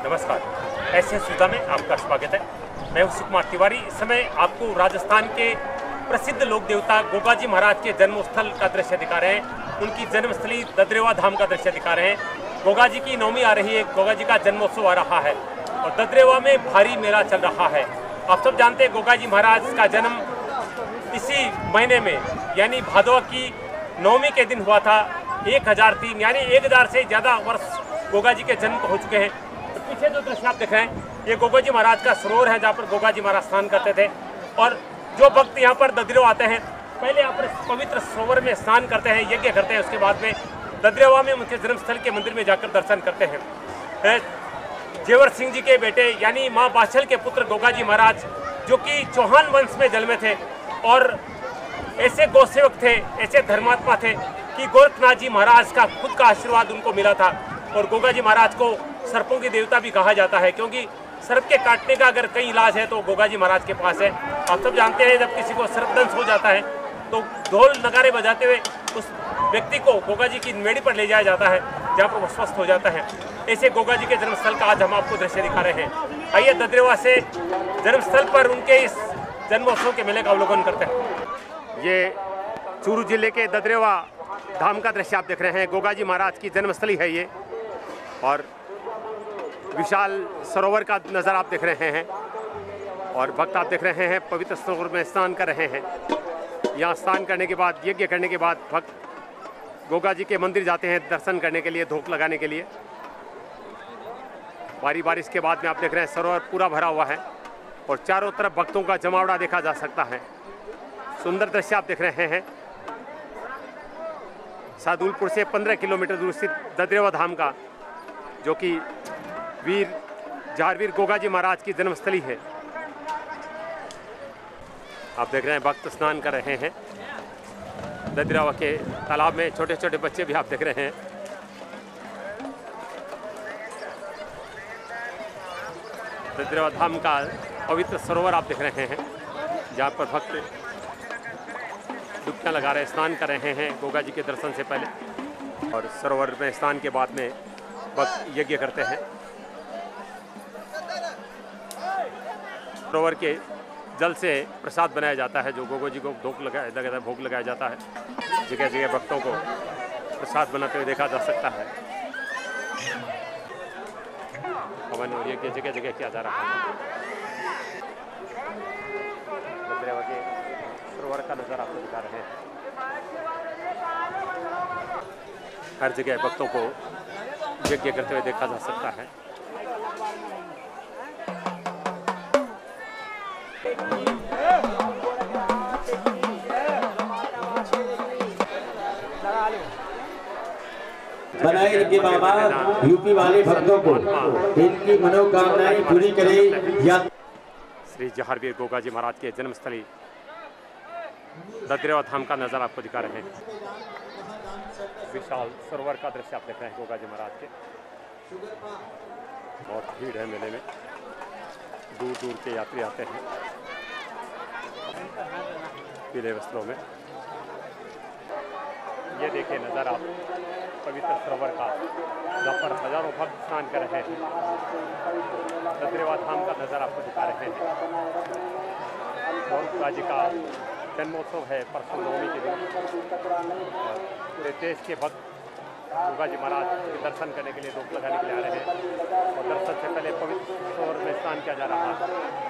नमस्कार, ऐसे सुविधा में आपका स्वागत है। मैं हूं कुमार तिवारी। इस समय आपको राजस्थान के प्रसिद्ध लोक देवता गोगाजी महाराज के जन्मस्थल का दृश्य दिखा रहे हैं। उनकी जन्मस्थली ददरेवा धाम का दृश्य दिखा रहे हैं। गोगाजी की नवमी आ रही है, गोगाजी का जन्मोत्सव आ रहा है और ददरेवा में भारी मेला चल रहा है। आप सब जानते हैं गोगाजी महाराज का जन्म इसी महीने में यानी भादवा की नवमी के दिन हुआ था। 1003 यानी 1000 से ज़्यादा वर्ष गोगाजी के जन्म को हो चुके हैं। तो पीछे जो दृश्य आप देख रहे हैं ये गोगाजी महाराज का सरोवर है, जहाँ पर गोगाजी महाराज स्नान करते थे। और जो भक्त यहाँ पर ददरेवा आते हैं पहले यहाँ पर पवित्र सरोवर में स्नान करते हैं, यज्ञ करते हैं, उसके बाद में ददरेवा में उनके जन्मस्थल के मंदिर में जाकर दर्शन करते हैं। जेवर सिंह जी के बेटे यानी माँ बाछल के पुत्र गोगाजी महाराज, जो कि चौहान वंश में जन्मे थे और ऐसे गौसेवक थे, ऐसे धर्मात्मा थे कि गोरखनाथ जी महाराज का खुद का आशीर्वाद उनको मिला था। और गोगाजी महाराज को सर्पों के देवता भी कहा जाता है, क्योंकि सर्प के काटने का अगर कहीं इलाज है तो गोगाजी महाराज के पास है। आप सब जानते हैं जब किसी को सर्पदंश हो जाता है तो ढोल नगारे बजाते हुए उस व्यक्ति को गोगाजी की मेड़ी पर ले जाया जाता है, जहाँ पर वो स्वस्थ हो जाता है। ऐसे गोगाजी के जन्मस्थल का आज हम आपको दृश्य दिखा रहे हैं। आइए ददरेवा से जन्मस्थल पर उनके इस जन्मोत्सव के मेले का अवलोकन करते हैं। ये चूरू जिले के ददरेवा धाम का दृश्य आप देख रहे हैं। गोगाजी महाराज की जन्मस्थली है ये और विशाल सरोवर का नज़र आप देख रहे हैं और भक्त आप देख रहे हैं पवित्र सरोवर में स्नान कर रहे हैं। यहाँ स्नान करने के बाद, यज्ञ करने के बाद भक्त गोगाजी के मंदिर जाते हैं दर्शन करने के लिए, धूप लगाने के लिए। भारी बारिश के बाद में आप देख रहे हैं सरोवर पूरा भरा हुआ है और चारों तरफ भक्तों का जमावड़ा देखा जा सकता है। सुंदर दृश्य आप देख रहे हैं सादुलपुर से 15 किलोमीटर दूर स्थित ददरेवा धाम का, जो कि वीर झारवीर गोगाजी महाराज की जन्मस्थली है। आप देख रहे हैं भक्त स्नान कर रहे हैं ददरेवा के तालाब में। छोटे छोटे बच्चे भी आप देख रहे हैं। ददरेवा धाम का पवित्र सरोवर आप देख रहे हैं, जहाँ पर भक्त डुबकियाँ लगा रहे, स्नान कर रहे हैं गोगाजी के दर्शन से पहले। और सरोवर में स्नान के बाद में भक्त यज्ञ करते हैं। सरोवर के जल से प्रसाद बनाया जाता है, जो गोगाजी को भोग लगाया जाता है। जगह जगह भक्तों को प्रसाद बनाते हुए देखा जा सकता है। हवन और यज्ञ जगह जगह किया जा रहा है। ददरेवा के सरोवर का नज़ारा आपको दिखा रहे हैं। हर जगह भक्तों को यज्ञ करते हुए देखा जा सकता है। बनाए रखे बाबा यूपी वाले भक्तों को इनकी मनोकामनाएं पूरी करे। या श्री झारवीर गोगाजी महाराज के जन्मस्थली ददरेवा धाम का नज़ारा आपको दिखा रहे हैं। विशाल सरोवर का दृश्य आप देख रहे हैं गोगाजी महाराज के। बहुत भीड़ है मेले में, दूर दूर के यात्री आते हैं पीले वस्त्रों में। ये देखिए नज़ारा पवित्र सरोवर का, जहाँ पर हजारों भक्त स्नान कर रहे हैं। ददरेवा धाम का नज़ारा आपको दिखा रहे हैं। गोगाजी का जन्मोत्सव है परसों नवमी के दिन। पूरे देश के भक्त गोगाजी महाराज के दर्शन करने के लिए, धूप लगाने के लिए आ रहे हैं और दर्शन से पहले पवित्र सरोवर में स्नान किया जा रहा है।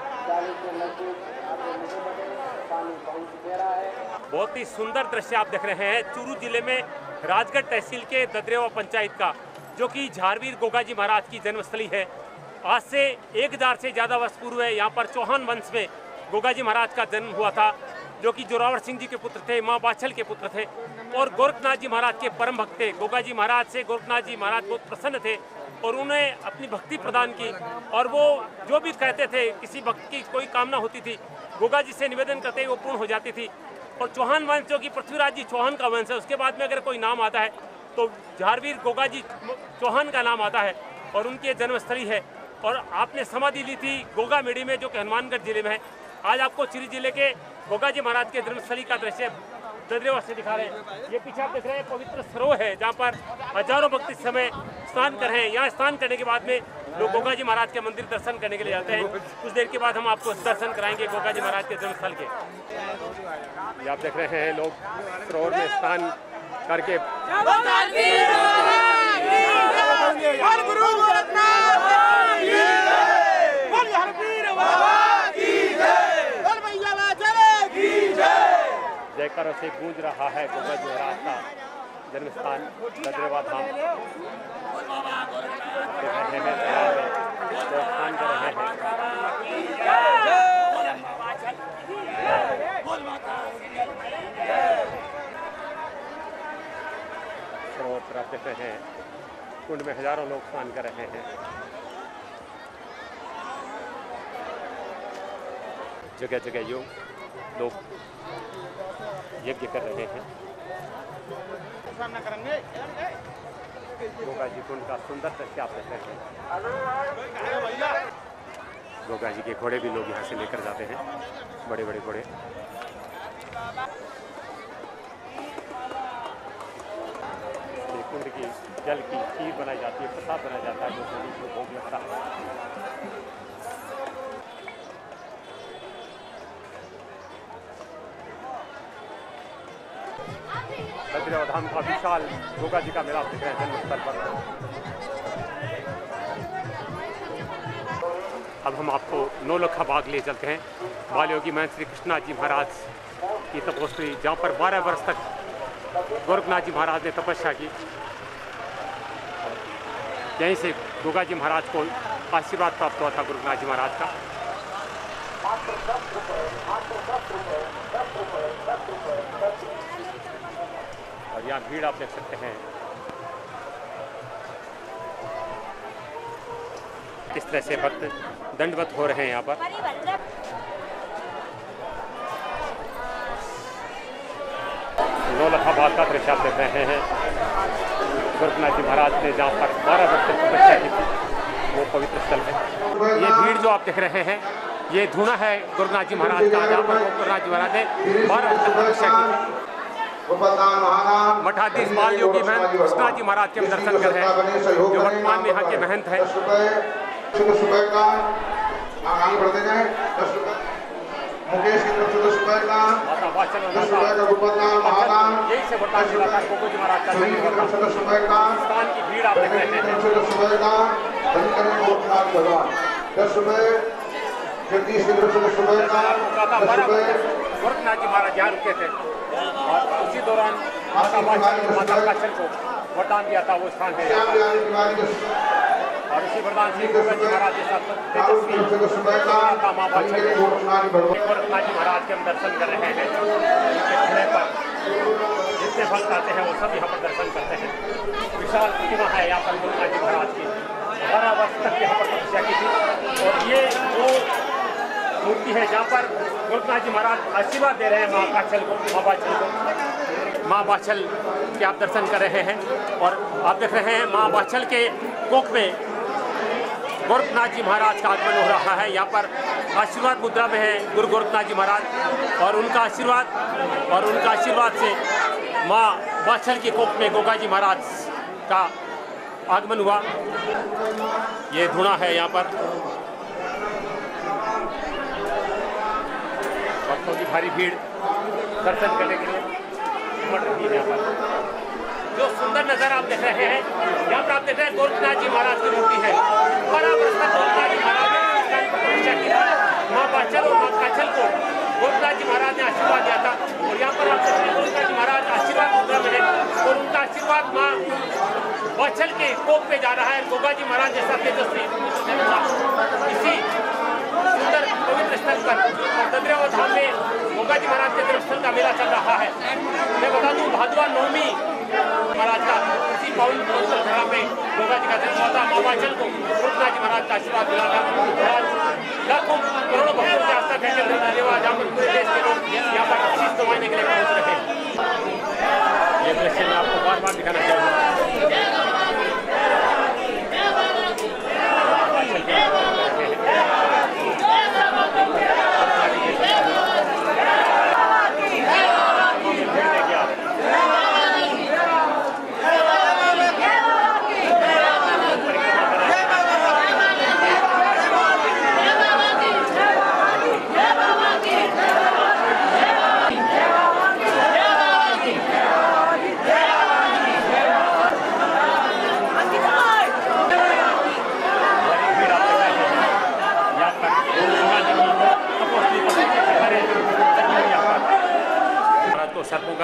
बहुत ही सुंदर दृश्य आप देख रहे हैं चूरू जिले में राजगढ़ तहसील के ददरेवा पंचायत का, जो कि झारवीर गोगाजी महाराज की जन्मस्थली है। आज से 1000 से ज़्यादा वर्ष पूर्व यहाँ पर चौहान वंश में गोगाजी महाराज का जन्म हुआ था, जो कि जोरावर सिंह जी के पुत्र थे, माँ बाछल के पुत्र थे और गोरखनाथ जी महाराज के परम भक्त थे। गोगाजी महाराज से गोरखनाथ जी महाराज बहुत प्रसन्न थे और उन्हें अपनी भक्ति प्रदान की। और वो जो भी कहते थे, किसी भक्त की कोई कामना होती थी, गोगाजी से निवेदन करते वो पूर्ण हो जाती थी। और चौहान वंश, जो कि पृथ्वीराज जी चौहान का वंश है, उसके बाद में अगर कोई नाम आता है तो झारवीर गोगाजी चौहान का नाम आता है और उनकी जन्मस्थली है। और आपने समाधि ली थी गोगा मेड़ी में, जो कि हनुमानगढ़ जिले में है। आज आपको चूरू जिले के गोगाजी महाराज के जन्मस्थली का दृश्य ददरेवा से दिखा रहे हैं। ये पीछे आप देख रहे हैं पवित्र सरोवर है जहाँ पर हजारों भक्त इस समय स्नान कर रहे हैं। यहाँ स्नान करने के बाद में लोग गोगा जी महाराज के मंदिर दर्शन करने के लिए जाते हैं। कुछ देर के बाद हम आपको दर्शन कराएंगे गोगा जी महाराज के जन्मस्थल के। ये आप देख रहे हैं लोग सरोवर में स्नान करके जयकारों से गूंज रहा है गोगा जी महाराज का जन्म स्थान ददरेवा धाम। स्नान कर रहे हैं। सरोवर पर आप देख रहे हैं कुंड में हजारों लोग स्नान कर रहे हैं। जगह जगह लोग यज्ञ कर रहे हैं। गोगा जी कुंड का सुंदर दृश्य आप देख रहे हैं। गोगा जी के घोड़े भी लोग यहाँ से लेकर जाते हैं, बड़े बड़े घोड़े। ये कुंड की जल की खीर बनाई जाती है, प्रसाद बनाया जाता है जो नदी को भोग लगता है। ददरेवा धाम का विशाल गोगा जी का मेला दिख रहा है जन्मस्थल पर। अब हम आपको नौलखा बाग ले चलते हैं। बाल योगी महंत श्री कृष्णा जी महाराज की तपोस्थली, जहाँ पर 12 वर्ष तक गोरखनाथ जी महाराज ने तपस्या की। यहीं से गोगा जी महाराज को आशीर्वाद प्राप्त हुआ था गोरखनाथ जी महाराज का। और यहाँ भीड़ आप देख सकते हैं किस तरह से भक्त दंडवत हो रहे हैं यहाँ पर। नौलखा बाग का दृश्य आप देख रहे हैं। गोरखनाथ जी महाराज ने जहाँ पर 12 वर्ष तक तपस्या की थी वो पवित्र स्थल है। ये भीड़ जो आप देख रहे हैं ये धूना है गोरखनाथ जी महाराज का, जहाँ पर गोरखनाथ जी महाराज ने 12 वर्ष तक तपस्या की थी। मठाधीश बाल योगी महंत कृष्णा जी महाराज के हम दर्शन कर रहे हैं जो वर्तमान में यहाँ के महंत हैं। मुकेश की तरफ से 10 रुपए का, यही से वर्तमान जिला का गोगा जी महाराज का 10 रुपए का, स्थान की भीड़ आप देख रहे हैं। 10 रुपए का, भगवान 10 रुपए, जगदीश की तरफ से 10 रुपए का, 10 रुपए। गोरखनाथ जी महाराज यहाँ रुके थे और उसी दौरान माता काचल को वरदान दिया था, वो स्थान है। और इसी वरदान से गोगा जी महाराज के साथ माँ बाछल गोरखनाथ जी महाराज के हम दर्शन कर रहे हैं। पर जितने भक्त आते हैं वो सब यहाँ पर दर्शन करते हैं। विशाल प्रतिमा है यहाँ पर गोरखनाथ जी महाराज की, 12 वर्ष तक यहाँ पर तपस्या की थी। और ये वो मूर्ति है जहाँ पर गोरखनाथ जी महाराज आशीर्वाद दे रहे हैं माँ काचल को, माँ बाछल को। माँ बाछल के आप दर्शन कर रहे हैं और आप देख रहे हैं माँ बाछल के कोख में गोरखनाथ जी महाराज का आगमन हो रहा है। यहाँ पर आशीर्वाद मुद्रा में है गुरु गोरखनाथ जी महाराज और उनका आशीर्वाद से माँ बाछल के कोख में गोगा जी महाराज का आगमन हुआ। ये धुना है यहाँ पर। भक्तों की भारी भीड़ दर्शन करने के लिए उमड़ रही है। यहाँ पर जो सुंदर नज़ारा आप देख रहे हैं, यहाँ पर आप देख रहे हैं गोरखनाथ जी महाराज की मूर्ति है। 12 वर्ष तक गोरखनाथ जी महाराज ने तपस्या की थी। माँ बाछल और माँ काचल को गोरखनाथ जी महाराज ने आशीर्वाद दिया था। और यहाँ पर आप देख रहे हैं गोरखनाथ जी महाराज आशीर्वाद मुद्रा में है और उनका आशीर्वाद माँ बाछल के कोख पे जा रहा है। गोगा जी महाराज जैसा तेजस्वी इसी सुंदर पवित्र स्थल पर ददरेवा धाम में गोगा जी महाराज के जन्मस्थल का मेला चल रहा है। मैं बता दूं भादवा नवमी महाराज का इसी पावन पवित्र धरा में गोगा जी का जन्म हुआ था। माँ बाछल को गोरखनाथ जी महाराज का आशीर्वाद मिला था। लाखों करोड़ों भक्तों की आस्था है ददरेवा, जहाँ पर पूरे देश के लोग यहाँ पर आशीष कमाने के लिए पहुँच रहे हैं। ये दृश्य मैं आपको बार बार दिखाना चाहूँगा।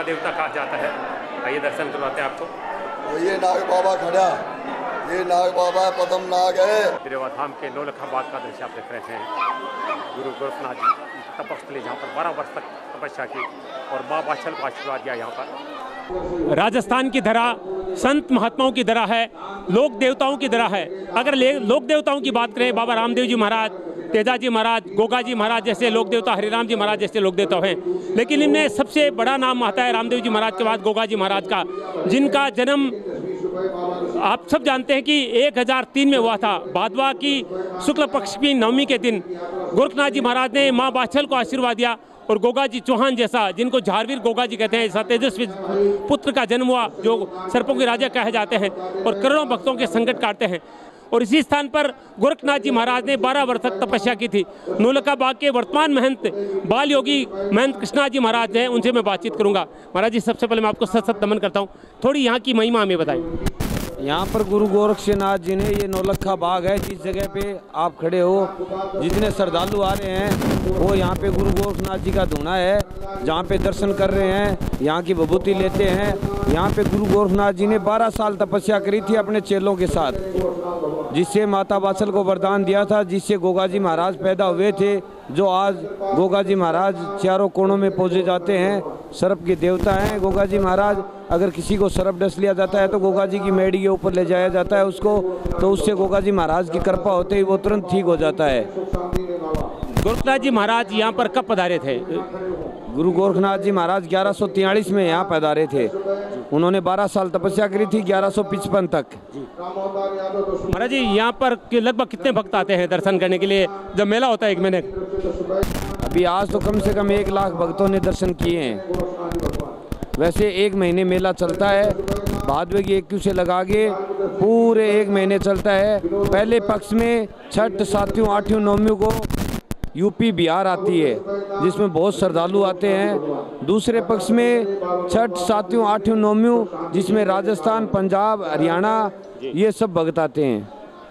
देवता कहा जाता है। आइए दर्शन करवाते हैं आपको। ये नाग बाबा खड़ा, ये नाग बाबा पदम नाग है। दद्रेवा धाम के नौलखा बाग का दृश्य आप देख रहे हैं। गुरु गोरखनाथ जी तपस्थली जहाँ पर 12 वर्ष तक तपस्या की और माँ बाछल को आशीर्वाद दिया। यहाँ पर राजस्थान की धरा संत महात्माओं की धरा है, लोक देवताओं की धरा है। अगर लोक देवताओं की बात करें, बाबा रामदेव जी महाराज, तेजाजी महाराज, गोगा जी महाराज जैसे लोक देवता, हरिराम जी महाराज जैसे लोक देवता हैं, लेकिन इनमें सबसे बड़ा नाम आता है रामदेव जी महाराज के बाद गोगा जी महाराज का, जिनका जन्म आप सब जानते हैं कि 1003 में हुआ था। भादवा की शुक्ल पक्ष की नवमी के दिन गोरखनाथ जी महाराज ने माँ बाछल को आशीर्वाद दिया और गोगा जी चौहान जैसा, जिनको झारवीर गोगा जी कहते हैं, ऐसा तेजस्वी पुत्र का जन्म हुआ जो सर्पों के राजा कहे जाते हैं और करोड़ों भक्तों के संकट काटते हैं। और इसी स्थान पर गोरखनाथ जी महाराज ने 12 वर्ष तक तपस्या की थी। नौलखा बाग के वर्तमान महंत बाल योगी महंत कृष्णा जी महाराज हैं, उनसे मैं बातचीत करूंगा। महाराज जी, सबसे पहले मैं आपको सत सत नमन करता हूँ। थोड़ी यहाँ की महिमा हमें बताएं। यहाँ पर गुरु गोरक्षनाथ जी ने, ये नौलखा बाग है जिस जगह पे आप खड़े हो, जितने श्रद्धालु आ रहे हैं वो यहाँ पे गुरु गोरखनाथ जी का धूना है, जहाँ पे दर्शन कर रहे हैं, यहाँ की विभूति लेते हैं। यहाँ पे गुरु गोरखनाथ जी ने 12 साल तपस्या करी थी अपने चेलों के साथ, जिससे माता बाछल को वरदान दिया था, जिससे गोगा जी महाराज पैदा हुए थे, जो आज गोगा जी महाराज चारों कोणों में पूजे जाते हैं। सर्प के देवता हैं गोगा जी महाराज। अगर किसी को सर्प डस लिया जाता है तो गोगा जी की मेड़ी के ऊपर ले जाया जाता है उसको, तो उससे गोगा जी महाराज की कृपा होते ही वो तुरंत ठीक हो जाता है। गोरखनाथ जी महाराज यहाँ पर कब पधारे थे? गुरु गोरखनाथ जी महाराज 1143 में यहाँ पधारे थे। उन्होंने 12 साल तपस्या करी थी 1155 तक। महाराज जी, यहाँ पर लगभग कितने भक्त आते हैं दर्शन करने के लिए जब मेला होता है 1 महीने? अभी आज तो कम से कम 1 लाख भक्तों ने दर्शन किए हैं। वैसे 1 महीने मेला चलता है, भादवे की 21 से लगा के पूरे 1 महीने चलता है। पहले पक्ष में छठ, सातवीं, आठवीं, नौवीं को यूपी बिहार आती है, जिसमें बहुत श्रद्धालु आते हैं। दूसरे पक्ष में छठ, सातवीं, आठवीं, नौवीं, जिसमें राजस्थान, पंजाब, हरियाणा ये सब भक्त आते हैं।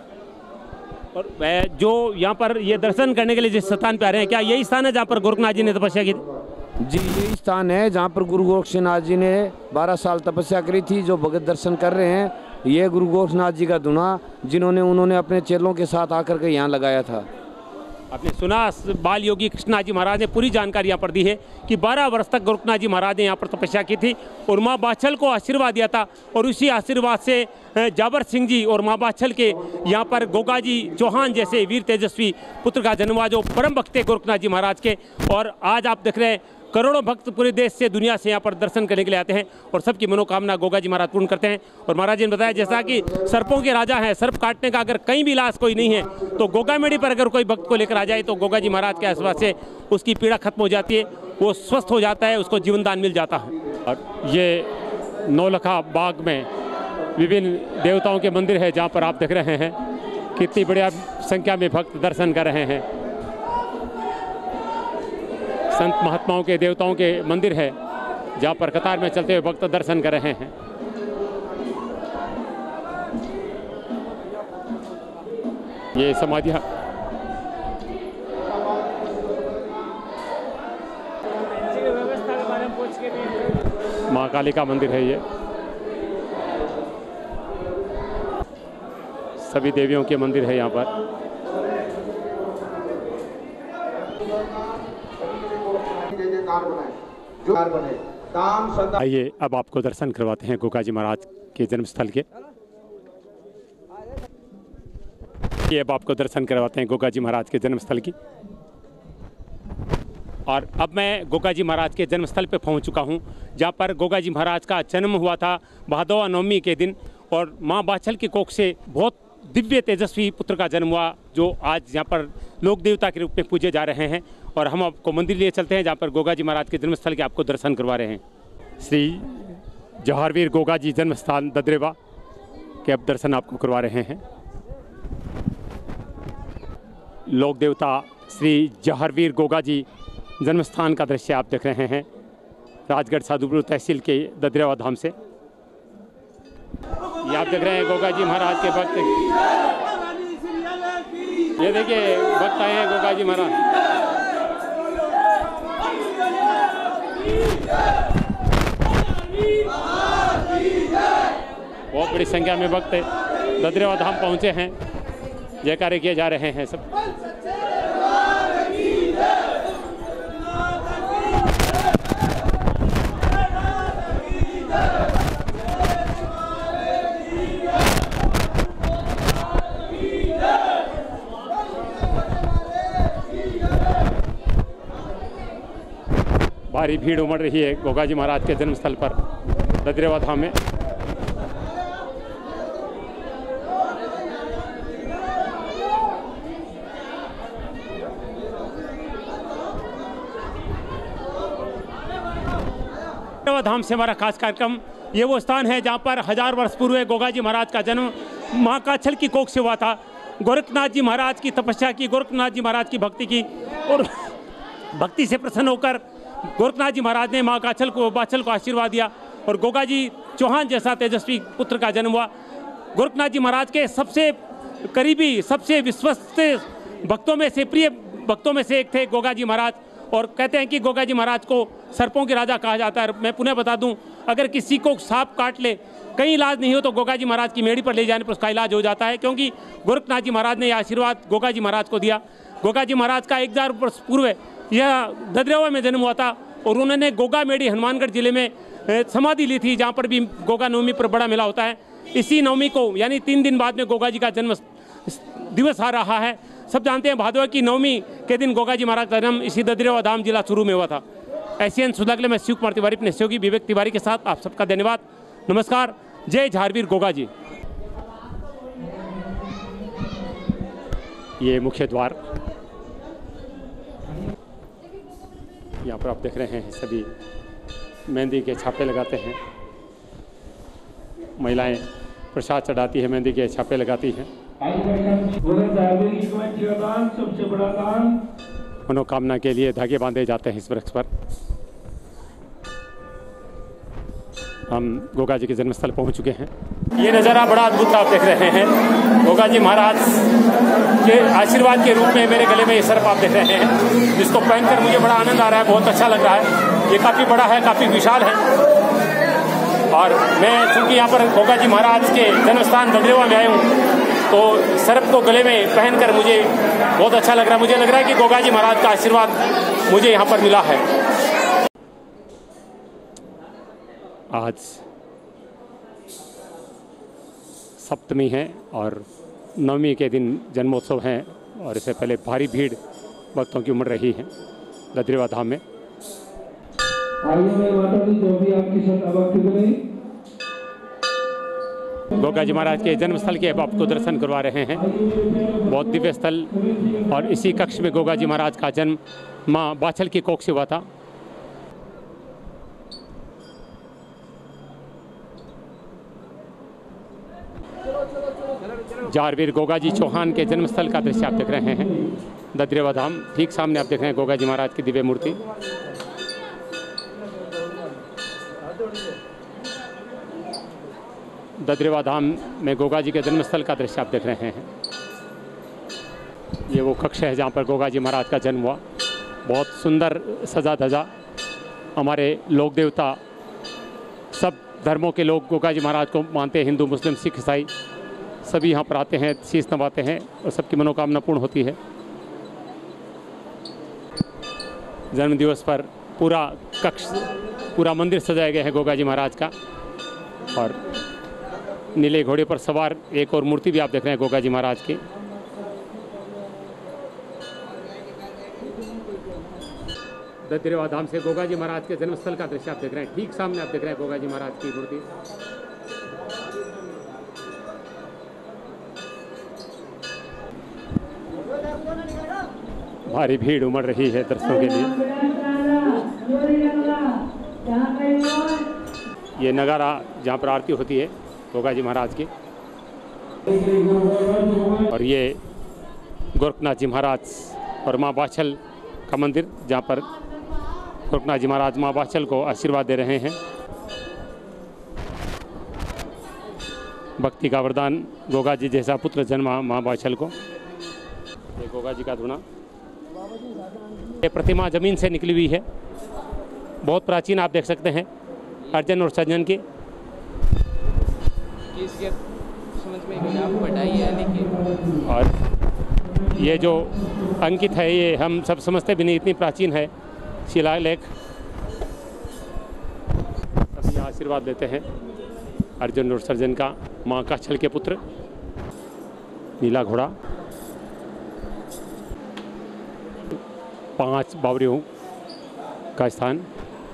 और जो यहाँ पर ये दर्शन करने के लिए जिस स्थान पे आ रहे हैं, क्या यही स्थान है जहाँ पर गोरखनाथ जी ने तपस्या की थी? जी, यही स्थान है जहाँ पर गुरु गोरक्षनाथ जी ने 12 साल तपस्या करी थी। जो भगत दर्शन कर रहे हैं, ये गुरु गोरखनाथ जी का धुना उन्होंने अपने चेलों के साथ आकर के यहाँ लगाया था। आपने सुना, बाल योगी कृष्णा जी महाराज ने पूरी जानकारी यहाँ पर दी है कि 12 वर्ष तक गोरखनाथ जी महाराज ने यहाँ पर तपस्या की थी और माँ बाछल को आशीर्वाद दिया था। और उसी आशीर्वाद से जाबर सिंह जी और माँ बाछल के यहाँ पर गोगा जी चौहान जैसे वीर तेजस्वी पुत्र का जन्म हुआ, जो परम भक्त है गोरखनाथ जी महाराज के। और आज आप देख रहे हैं करोड़ों भक्त पूरे देश से, दुनिया से यहाँ पर दर्शन करने के लिए आते हैं और सबकी मनोकामना गोगा जी महाराज पूर्ण करते हैं। और महाराज जी ने बताया जैसा कि सर्पों के राजा हैं, सर्प काटने का अगर कहीं भी इलाज कोई नहीं है तो गोगा मेड़ी पर अगर कोई भक्त को लेकर आ जाए तो गोगा जी महाराज के आशीर्वाद से उसकी पीड़ा खत्म हो जाती है, वो स्वस्थ हो जाता है, उसको जीवन दान मिल जाता है। और ये नौलखा बाग में विभिन्न देवताओं के मंदिर है, जहाँ पर आप देख रहे हैं कितनी बढ़िया संख्या में भक्त दर्शन कर रहे हैं। संत महात्माओं के, देवताओं के मंदिर है, जहाँ पर कतार में चलते हुए भक्त दर्शन कर रहे हैं। ये समाधियाँ माँ काली का मंदिर है। ये सभी देवियों के मंदिर है यहाँ पर। आइए अब आपको दर्शन करवाते हैं गोगा जी महाराज के जन्म स्थल के। ये अब आपको दर्शन करवाते हैं गोगा जी महाराज के जन्म स्थल की। और अब मैं गोगा जी महाराज के जन्म स्थल पर पहुँच चुका हूँ, जहाँ पर गोगा जी महाराज का जन्म हुआ था भादवा नवमी के दिन। और माँ बाछल की कोख से बहुत दिव्य तेजस्वी पुत्र का जन्म हुआ, जो आज यहाँ पर लोक देवता के रूप में पूजे जा रहे हैं। और हम आपको मंदिर लिए चलते हैं, जहाँ पर गोगा जी महाराज के जन्मस्थल के आपको दर्शन करवा रहे हैं। श्री जहारवीर गोगा जी जन्म स्थान दद्रेवा के अब दर्शन आपको करवा रहे हैं। लोक देवता श्री जहारवीर गोगा जी जन्मस्थान का दृश्य आप देख रहे हैं, राजगढ़ साधुपुर तहसील के दद्रेवा धाम से। ये आप देख रहे हैं गोगा जी महाराज के भक्त। ये देखिए भक्त आए हैं गोगा जी महाराज। बहुत बड़ी संख्या में भक्त ददरेवा धाम पहुंचे हैं, जयकारे किए जा रहे हैं सब। भारी भीड़ उमड़ रही है गोगा जी महाराज के जन्मस्थल पर ददरेवा धाम में। ददरेवा धाम से हमारा खास कार्यक्रम, ये वो स्थान है जहाँ पर 1000 वर्ष पूर्व गोगा जी महाराज का जन्म माँ काछल की कोख से हुआ था। गोरखनाथ जी महाराज की तपस्या की, गोरखनाथ जी महाराज की भक्ति की, और भक्ति से प्रसन्न होकर गोरखनाथ जी महाराज ने माँ बाछल को आशीर्वाद दिया और गोगा जी चौहान जैसा तेजस्वी पुत्र का जन्म हुआ। गोरखनाथ जी महाराज के सबसे करीबी, सबसे विश्वस्त भक्तों में से, प्रिय भक्तों में से एक थे गोगा जी महाराज। और कहते हैं कि गोगा जी महाराज को सर्पों के राजा कहा जाता है। मैं पुनः बता दूं, अगर किसी को सांप काट ले, कहीं इलाज नहीं हो, तो गोगा जी महाराज की मेड़ी पर ले जाने पर उसका इलाज हो जाता है, क्योंकि गोरखनाथ जी महाराज ने यह आशीर्वाद गोगा जी महाराज को दिया। गोगा जी महाराज का 1000 वर्ष पूर्व यह ददरेवा में जन्म हुआ था और उन्होंने गोगा मेड़ी हनुमानगढ़ जिले में समाधि ली थी, जहाँ पर भी गोगा नवमी पर बड़ा मेला होता है। इसी नवमी को यानी 3 दिन बाद में गोगा जी का जन्म दिवस आ रहा है। सब जानते हैं भादवा की नवमी के दिन गोगा जी महाराज का जन्म इसी ददरेवा धाम जिला चूरू में हुआ था। एशियन सुधा के लिए मैं शिव कुमार तिवारी अपने सहयोगी विवेक तिवारी के साथ आप सबका धन्यवाद, नमस्कार, जय झारवीर गोगा जी। ये मुख्य द्वार, यहाँ पर आप देख रहे हैं सभी मेहंदी के छापे लगाते हैं, महिलाएं प्रसाद चढ़ाती है, मेहंदी के छापे लगाती हैं। मनोकामना के लिए धागे बांधे जाते हैं इस वृक्ष पर। हम गोगा जी के जन्मस्थल पहुंच चुके हैं। ये नज़ारा बड़ा अद्भुत आप देख रहे हैं। गोगा जी महाराज के आशीर्वाद के रूप में मेरे गले में ये सर्प आप देख रहे हैं, जिसको पहनकर मुझे बड़ा आनंद आ रहा है, बहुत अच्छा लग रहा है। ये काफ़ी बड़ा है, काफ़ी विशाल है। और मैं चूँकि यहाँ पर गोगा जी महाराज के जन्मस्थान ददरेवा में आया हूँ, तो सर्प को गले में पहनकर मुझे बहुत अच्छा लग रहा है। मुझे लग रहा है कि गोगा जी महाराज का आशीर्वाद मुझे यहाँ पर मिला है। आज सप्तमी है और नवमी के दिन जन्मोत्सव है और इससे पहले भारी भीड़ भक्तों की उमड़ रही है ददरेवा धाम में। गोगा जी महाराज के जन्मस्थल के अब आपको दर्शन करवा रहे हैं। बहुत दिव्य स्थल, और इसी कक्ष में गोगा जी महाराज का जन्म माँ बाछल की कोख से हुआ था। झारवीर गोगा जी चौहान के जन्मस्थल का दृश्य आप देख रहे हैं, ददरेवा धाम। ठीक सामने आप देख रहे हैं गोगा जी महाराज की दिव्य मूर्ति। ददरेवा धाम में गोगा जी के जन्मस्थल का दृश्य आप देख रहे हैं। ये वो कक्ष है जहाँ पर गोगा जी महाराज का जन्म हुआ। बहुत सुंदर सजा धजा, हमारे लोक देवता, सब धर्मों के लोग गोगा जी महाराज को मानते हैं, हिंदू मुस्लिम सिख ईसाई सभी यहाँ पर आते हैं, शीश नवाते हैं और सबकी मनोकामना पूर्ण होती है। जन्म दिवस पर पूरा कक्ष, पूरा मंदिर सजाया गया है गोगा जी महाराज का। और नीले घोड़े पर सवार एक और मूर्ति भी आप देख रहे हैं गोगा जी महाराज की। ददरेवा धाम से गोगा जी महाराज के जन्मस्थल का दृश्य आप देख रहे हैं। ठीक सामने आप देख रहे हैं गोगा जी महाराज की मूर्ति। भारी भीड़ उमड़ रही है दर्शनों के लिए। ये नगारा जहाँ पर आरती होती है गोगा जी महाराज की, और ये गोरखनाथ जी महाराज और माँ बाछल का मंदिर, जहाँ पर गोरखनाथ जी महाराज माँ बाछल को आशीर्वाद दे रहे हैं। भक्ति का वरदान गोगा जी जैसा पुत्र जन्मा माँ बाछल को। ये गोगा जी का धुना। ये प्रतिमा जमीन से निकली हुई है, बहुत प्राचीन आप देख सकते हैं। अर्जन और सज्जन की। इसके समझ में नहीं आप बढ़ाई है लेकिन, और ये जो अंकित है ये हम सब समझते भी नहीं, इतनी प्राचीन है शिलालेख। सभी आशीर्वाद देते हैं अर्जुन और सर्जन का, माँ का छल के पुत्र। नीला घोड़ा 5 बावरियों का स्थान।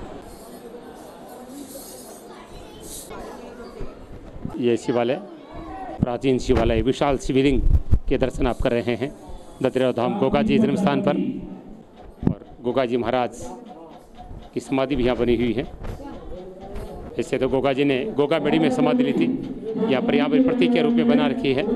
ये शिवालय, प्राचीन शिवालय, विशाल शिवलिंग के दर्शन आप कर रहे हैं ददरेवा धाम गोगा जी जन्म स्थान पर। और गोगा जी महाराज की समाधि भी यहाँ बनी हुई है। ऐसे तो गोगा जी ने गोगा बेड़ी में समाधि ली थी, यहाँ पर प्रतीक के रूप में बना रखी है।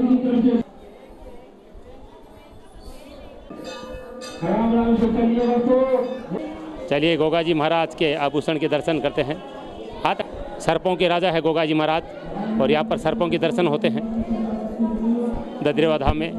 चलिए गोगा जी महाराज के आभूषण के दर्शन करते हैं। हाथ सर्पों के राजा है गोगा जी महाराज, और यहाँ पर सर्पों के दर्शन होते हैं ददरेवा धाम में।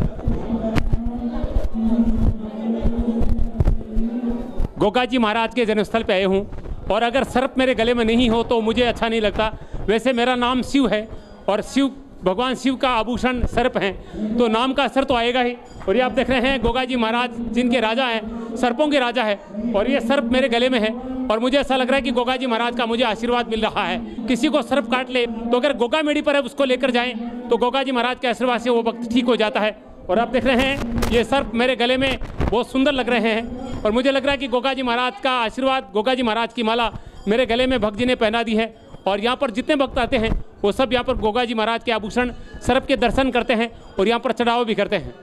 गोगा जी महाराज के जन्मस्थल पे आए हूँ, और अगर सर्प मेरे गले में नहीं हो तो मुझे अच्छा नहीं लगता। वैसे मेरा नाम शिव है, और शिव भगवान शिव का आभूषण सर्प हैं, तो नाम का असर तो आएगा ही। और ये आप देख रहे हैं गोगा जी महाराज जिनके राजा हैं, सर्पों के राजा है, और ये सर्प मेरे गले में है। और मुझे ऐसा लग रहा है कि गोगा जी महाराज का मुझे आशीर्वाद मिल रहा है। किसी को सर्प काट ले तो अगर गोगा मेड़ी पर है उसको लेकर जाएं तो गोगा जी महाराज के आशीर्वाद से वो वक्त ठीक हो जाता है। और आप देख रहे हैं ये सर्प मेरे गले में बहुत सुंदर लग रहे हैं, और मुझे लग रहा है कि गोगा जी महाराज का आशीर्वाद, गोगा जी महाराज की माला मेरे गले में भक्त जी ने पहना दी है। और यहाँ पर जितने भक्त आते हैं वो सब यहाँ पर गोगा जी महाराज के आभूषण सर्प के दर्शन करते हैं, और यहाँ पर चढ़ावा भी करते हैं।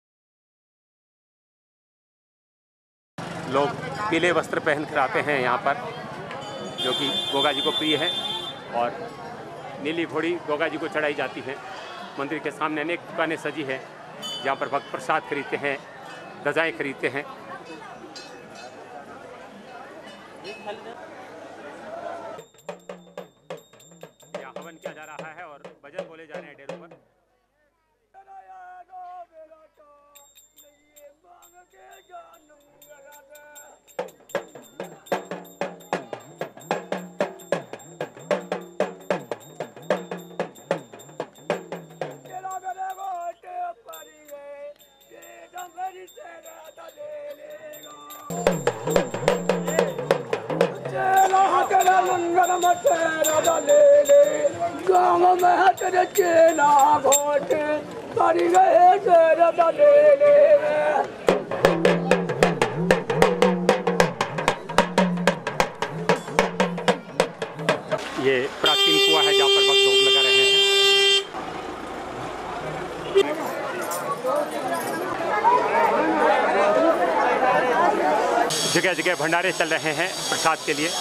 लोग पीले वस्त्र पहन कर आते हैं यहाँ पर, जो कि गोगा जी को प्रिय है, और नीली घोड़ी गोगा जी को चढ़ाई जाती है। मंदिर के सामने अनेक दुकानें सजी है जहाँ पर भक्त प्रसाद खरीदते हैं, ध्वजाएं खरीदते हैं। यहाँ हवन किया जा रहा है और भजन बोले जा रहे हैं डेरों पर। ये प्राचीन कुआं है जहाँ पर भक्त भोग लगा रहे हैं। जगह जगह भंडारे चल रहे हैं प्रसाद के लिए।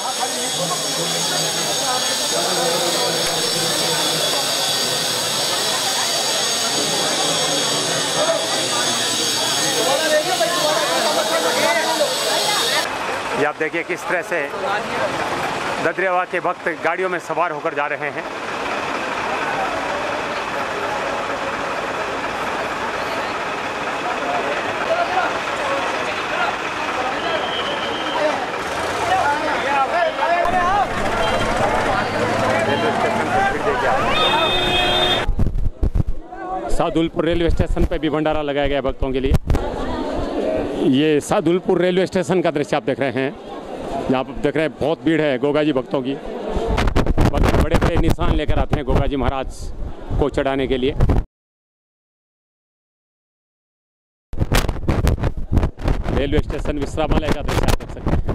ये आप देखिए किस तरह से ददरेवा के भक्त गाड़ियों में सवार होकर जा रहे हैं। सादुलपुर रेलवे स्टेशन पे भी भंडारा लगाया गया भक्तों के लिए। ये सादुलपुर रेलवे स्टेशन का दृश्य आप देख रहे हैं, जहाँ आप देख रहे हैं बहुत भीड़ है गोगा जी भक्तों की। भक्त बड़े बड़े निशान लेकर आते हैं गोगा जी महाराज को चढ़ाने के लिए। रेलवे स्टेशन विश्रामालय का दृश्य आप देख सकते हैं।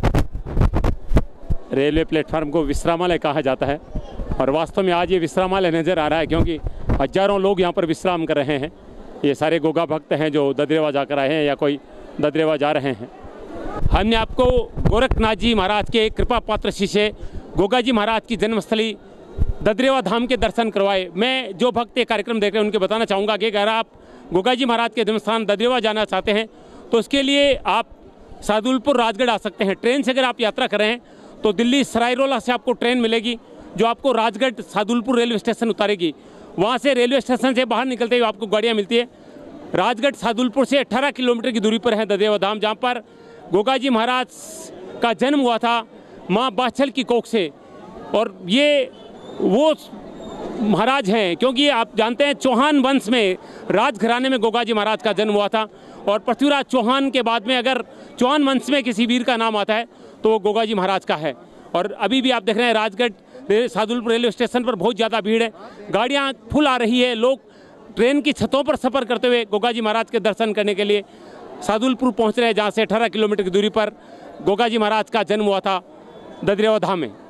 रेलवे प्लेटफार्म को विश्रामालय कहा जाता है, और वास्तव में आज ये विश्रामालय नज़र आ रहा है, क्योंकि हजारों लोग यहाँ पर विश्राम कर रहे हैं। ये सारे गोगा भक्त हैं जो ददरेवा जाकर आए हैं या कोई ददरेवा जा रहे हैं। हमने आपको गोरखनाथ जी महाराज के कृपा पात्र शिष्य गोगा जी महाराज की जन्मस्थली ददरेवा धाम के दर्शन करवाए। मैं जो भक्त ये कार्यक्रम देख रहे हैं उनके बताना चाहूँगा कि अगर आप गोगा जी महाराज के जन्मस्थान ददरेवा जाना चाहते हैं तो उसके लिए आप सादुलपुर राजगढ़ आ सकते हैं। ट्रेन से अगर आप यात्रा कर रहे हैं तो दिल्ली सरायरोला से आपको ट्रेन मिलेगी जो आपको राजगढ़ सादुलपुर रेलवे स्टेशन उतारेगी। वहाँ से रेलवे स्टेशन से बाहर निकलते हुए आपको गाड़ियाँ मिलती है। राजगढ़ सादुलपुर से 18 किलोमीटर की दूरी पर है ददरेवा धाम, जहाँ पर गोगा जी महाराज का जन्म हुआ था। माँ बाछल की कोख से। और ये वो महाराज हैं, क्योंकि आप जानते हैं चौहान वंश में राजघराने में गोगा जी महाराज का जन्म हुआ था। और पृथ्वीराज चौहान के बाद में अगर चौहान वंश में किसी वीर का नाम आता है तो वो गोगा जी महाराज का है। और अभी भी आप देख रहे हैं राजगढ़ सादुलपुर रेलवे स्टेशन पर बहुत ज़्यादा भीड़ है, गाड़ियाँ फुल आ रही है, लोग ट्रेन की छतों पर सफ़र करते हुए गोगा जी महाराज के दर्शन करने के लिए सादुलपुर पहुँच रहे हैं, जहाँ से 18 किलोमीटर की दूरी पर गोगा जी महाराज का जन्म हुआ था ददरेवा धाम में।